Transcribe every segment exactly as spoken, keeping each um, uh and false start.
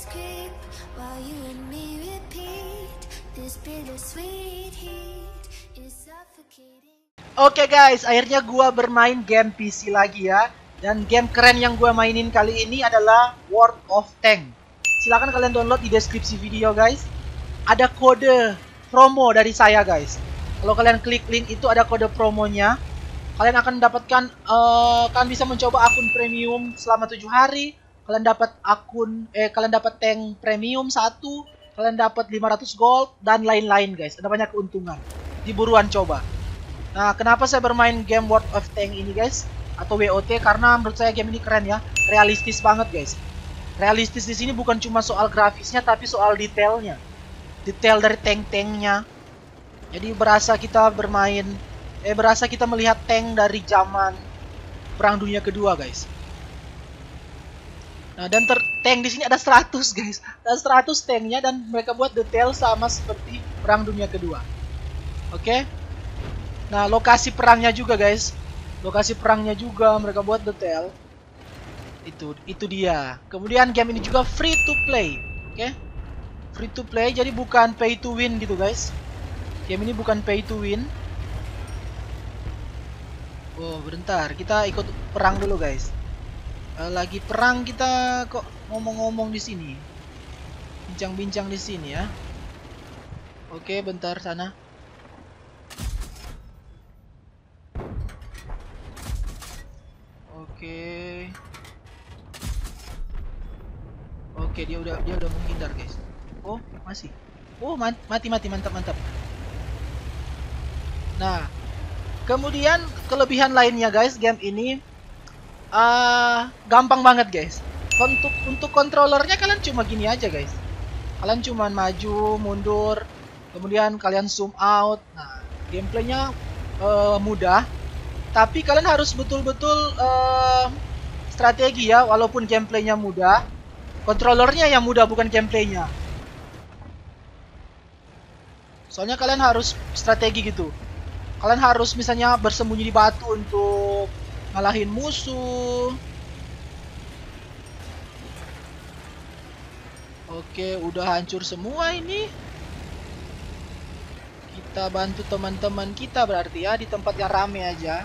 Oke guys, akhirnya gua bermain game P C lagi ya. Dan game keren yang gua mainin kali ini adalah World of Tanks. Silahkan kalian download di deskripsi video guys. Ada kode promo dari saya guys. Kalau kalian klik link itu ada kode promonya. Kalian akan mendapatkan, uh, kalian bisa mencoba akun premium selama tujuh hari. Kalian dapat akun, eh kalian dapat tank premium satu. Kalian dapat lima ratus gold dan lain-lain guys. Ada banyak keuntungan. Diburuan coba. Nah, kenapa saya bermain game World of Tanks ini guys, atau W O T? Karena menurut saya game ini keren ya, realistis banget guys. Realistis di sini bukan cuma soal grafisnya, tapi soal detailnya, detail dari tank-tanknya. Jadi berasa kita bermain, eh berasa kita melihat tank dari zaman Perang Dunia Kedua guys. Nah, dan ter tank di sini ada seratus guys, ada seratus tanknya dan mereka buat detail sama seperti Perang Dunia Kedua. Oke. Okay? Nah, lokasi perangnya juga guys. Lokasi perangnya juga mereka buat detail. Itu itu dia. Kemudian game ini juga free to play. Oke. Okay? Free to play, jadi bukan pay to win gitu guys. Game ini bukan pay to win. Oh, bentar. Kita ikut perang dulu guys. Uh, lagi perang kita kok ngomong-ngomong di sini. Bincang-bincang di sini ya. Oke, okay, bentar sana. Oke, oke dia udah dia udah menghindar guys. Oh masih, oh mati mati mantap mantap. Nah, kemudian kelebihan lainnya guys, game ini uh, gampang banget guys. Untuk untuk kontrolernya kalian cuma gini aja guys. Kalian cuma maju mundur, kemudian kalian zoom out. Nah, gameplaynya uh, mudah. Tapi kalian harus betul-betul uh, strategi ya, walaupun gameplaynya mudah. Kontrolernya yang mudah, bukan gameplaynya. Soalnya kalian harus strategi gitu. Kalian harus misalnya bersembunyi di batu untuk ngalahin musuh. Oke, udah hancur semua ini. Kita bantu teman-teman kita berarti ya, di tempat yang rame aja.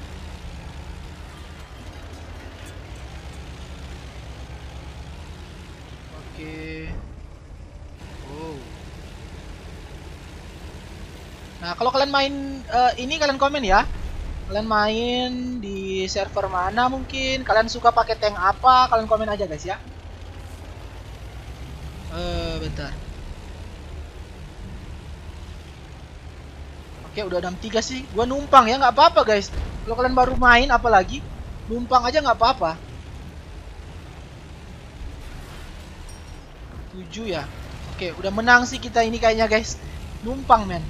Oke. Oh. Nah, kalau kalian main uh, ini kalian komen ya. Kalian main di server mana mungkin? Kalian suka pakai tank apa? Kalian komen aja guys ya. Eh, uh, bentar. Oke, udah enam tiga sih. Gua numpang ya, nggak apa-apa guys. Kalau kalian baru main apalagi, numpang aja nggak apa-apa. tujuh ya. Oke, udah menang sih kita ini kayaknya guys. Numpang men.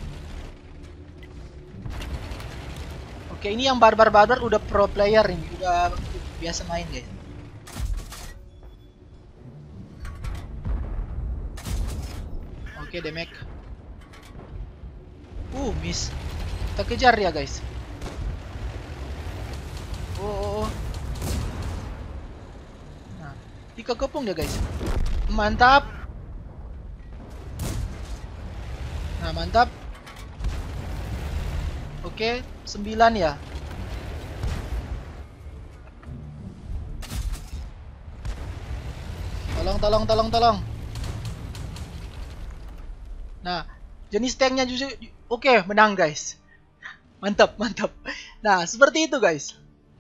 Oke, ini yang barbar-barbar udah pro player ini, udah biasa main guys. Oke, damage. Uh, miss. Kita kejar ya guys. Oh, oh, oh. Nah, dikekepung ya guys. Mantap. Nah, mantap. Oke, sembilan ya. Tolong, tolong, tolong, tolong. Nah, jenis tanknya juga oke, menang guys. Mantap, mantap. Nah, seperti itu guys.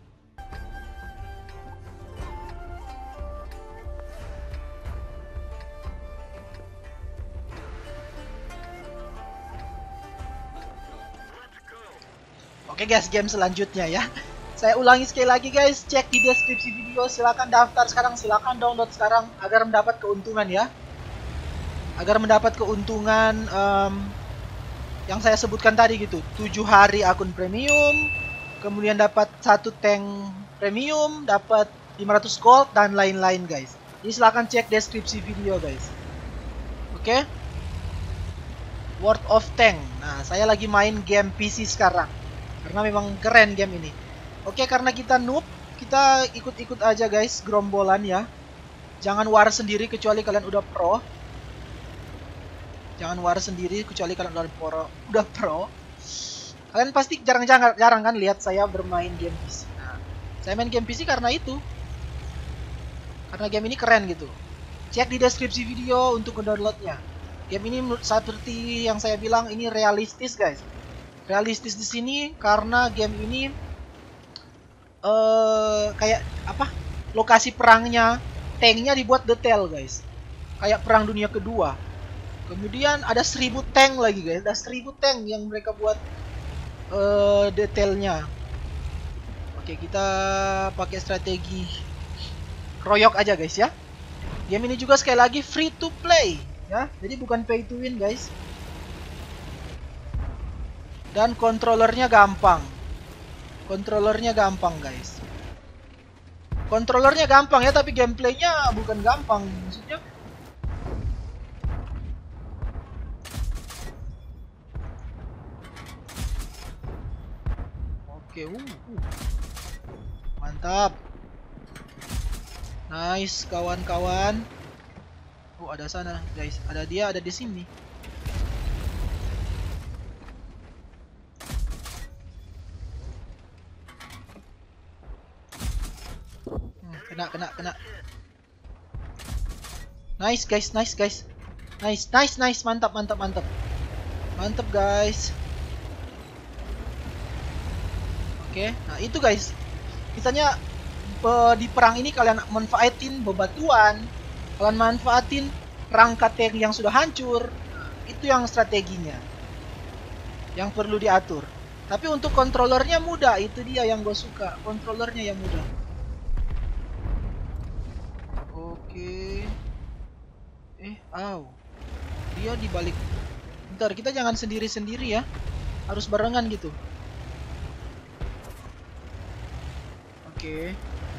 Oke guys, game selanjutnya ya. Saya ulangi sekali lagi guys, cek di deskripsi video, silakan daftar sekarang, silakan download sekarang agar mendapat keuntungan ya. Agar mendapat keuntungan um, yang saya sebutkan tadi gitu. tujuh hari akun premium, kemudian dapat satu tank premium, dapat lima ratus gold dan lain-lain guys. Jadi silakan cek deskripsi video guys. Oke. World of Tanks. Nah, saya lagi main game P C sekarang. Karena memang keren game ini. Oke, karena kita noob, kita ikut-ikut aja guys, gerombolan ya. Jangan war sendiri kecuali kalian udah pro. Jangan war sendiri kecuali kalian udah pro. Udah pro. Kalian pasti jarang-jarang jarang kan lihat saya bermain game P C. Nah, saya main game P C karena itu. Karena game ini keren gitu. Cek di deskripsi video untuk mendownloadnya. Game ini seperti yang saya bilang ini realistis guys. Realistis di sini karena game ini uh, kayak apa? Lokasi perangnya, tanknya dibuat detail guys. Kayak perang dunia kedua. Kemudian ada seribu tank lagi guys. Ada seribu tank yang mereka buat uh, detailnya. Oke, kita pakai strategi kroyok aja guys ya. Game ini juga sekali lagi free to play ya. Jadi bukan pay to win guys. Dan kontrolernya gampang. Kontrolernya gampang guys. Kontrolernya gampang ya, tapi gameplaynya bukan gampang. Maksudnya Oke, uh, uh. Mantap. Nice kawan-kawan. Oh, ada sana guys. Ada dia, ada di sini. Kena, kena, kena. Nice guys, nice guys. Nice, nice, nice. Mantap, mantap, mantap. Mantap guys. Oke, nah itu guys. Misalnya di perang ini kalian manfaatin bebatuan, kalian manfaatin rangka tank yang sudah hancur. Itu yang strateginya. Yang perlu diatur. Tapi untuk kontrolernya mudah, itu dia yang gue suka. Kontrolernya yang mudah. Oke. Eh, aw. Dia dibalik. Bentar, kita jangan sendiri-sendiri ya. Harus barengan gitu. Oke.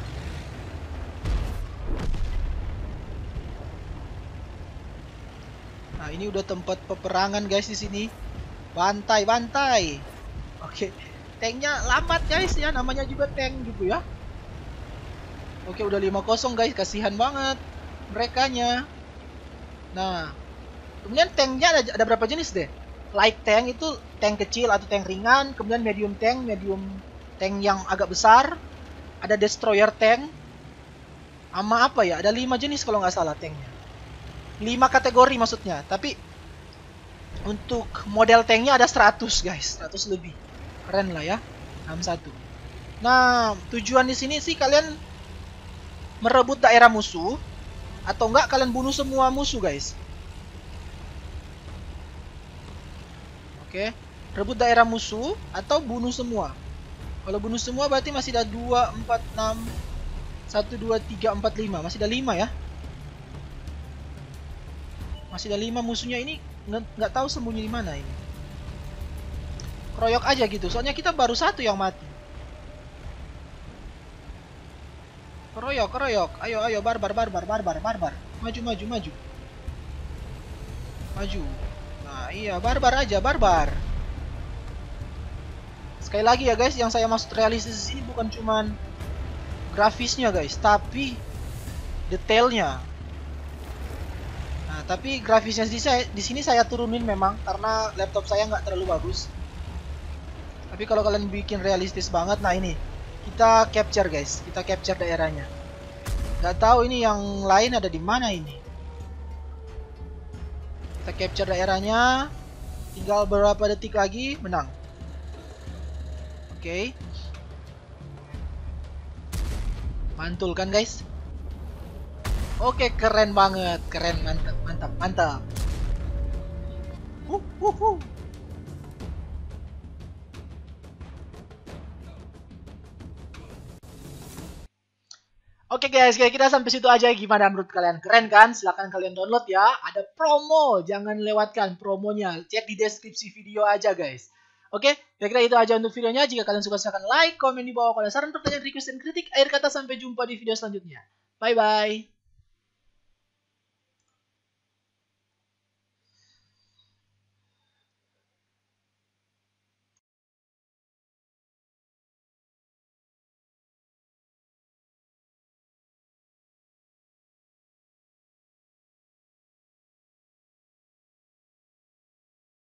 Nah, ini udah tempat peperangan guys di sini. Bantai, bantai. Oke. Tanknya lambat guys ya, namanya juga tank gitu ya. Oke, udah lima kosong guys, kasihan banget merekanya. Nah, kemudian tanknya ada, ada berapa jenis deh? Light tank itu tank kecil atau tank ringan, kemudian medium tank, medium tank yang agak besar, ada destroyer tank, sama apa ya? Ada lima jenis kalau nggak salah tanknya. lima kategori maksudnya, tapi untuk model tanknya ada seratus guys, seratus lebih. Keren lah ya, enam satu. Nah, tujuan di sini sih kalian merebut daerah musuh, atau enggak kalian bunuh semua musuh guys. Oke, rebut daerah musuh atau bunuh semua. Kalau bunuh semua berarti masih ada dua, empat, enam, satu, dua, tiga, empat, lima. Masih ada lima ya. Masih ada lima musuhnya ini, nggak tahu sembunyi di mana ini. Kroyok aja gitu, soalnya kita baru satu yang mati. Keroyok, keroyok. Ayo, ayo, barbar, barbar, barbar, barbar. Maju, maju, maju. Maju. Nah, iya, barbar aja, barbar. Sekali lagi ya guys, yang saya maksud realistis ini bukan cuman grafisnya guys, tapi detailnya. Nah, tapi grafisnya di, saya, di sini saya turunin memang karena laptop saya nggak terlalu bagus. Tapi kalau kalian bikin realistis banget, nah ini. Kita capture guys, kita capture daerahnya. Gak tahu ini yang lain ada di mana ini. Kita capture daerahnya. Tinggal beberapa detik lagi menang. Oke. Okay. Mantul kan guys? Oke, okay, keren banget, keren, mantap, mantap, mantap. Uh, uh, uh. Oke guys, kayak kita sampai situ aja. Gimana menurut kalian? Keren kan? Silahkan kalian download ya. Ada promo, jangan lewatkan promonya. Cek di deskripsi video aja guys. Oke, kira-kira itu aja untuk videonya. Jika kalian suka silahkan like, komen di bawah. Kalau saran, pertanyaan, request, dan kritik, akhir kata sampai jumpa di video selanjutnya. Bye-bye.